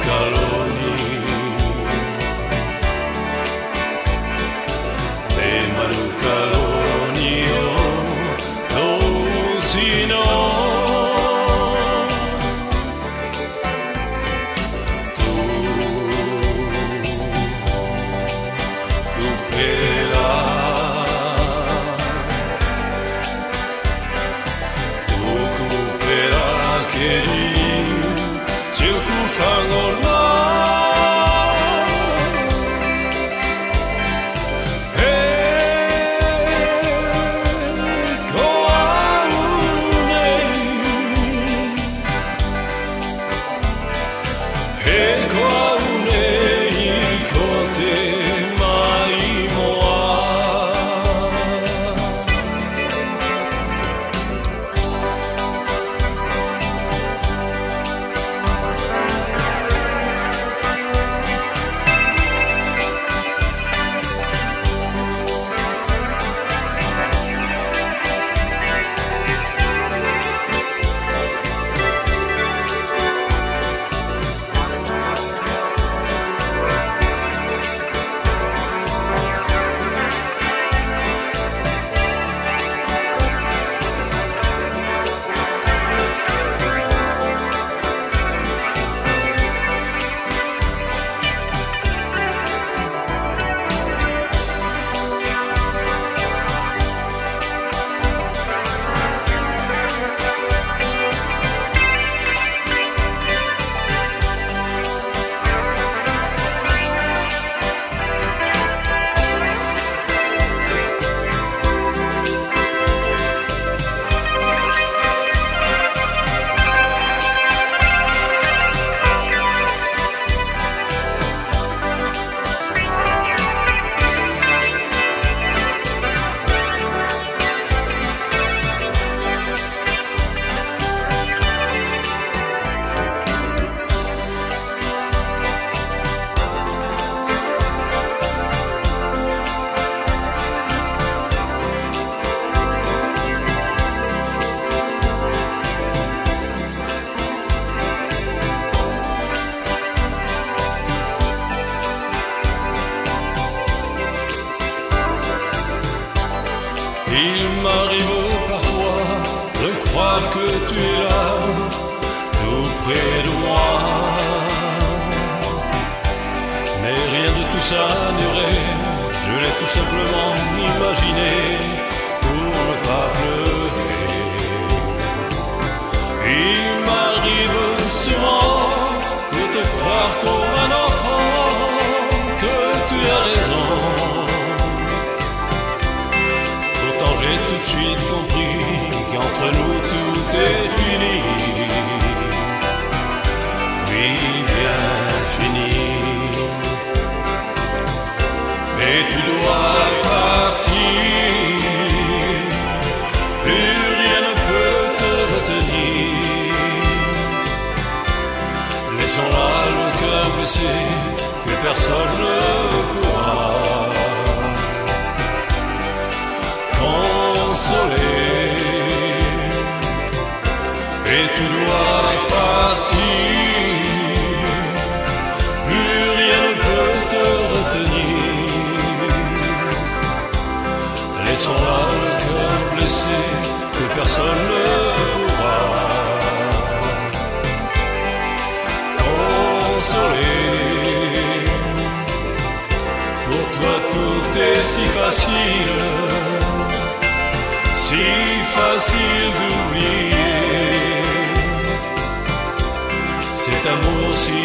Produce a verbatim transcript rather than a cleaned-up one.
caloni, de Manu caloni, oh, sino tu cupela, tu cupela che fangola e coaune e coaune cote mai moa Il m'arrive parfois de croire que tu es là, tout près de moi. Mais rien de tout ça n'irait, je l'ai tout simplement imaginé pour ne pas pleurer. Il m'arrive souvent de te croire comme un enfant, que tu as raison. J'ai tout de suite compris qu'entre nous tout est fini. Oui, bien fini. Et tu dois partir, plus rien ne peut te retenir. Laissons là le cœur blessé, que personne ne pourra consoler. Et tu dois partir, plus rien ne peut te retenir. Laissons là le cœur blessé, que personne ne pourra consoler. Pour toi tout est si facile, si facile d'oublier cet amour si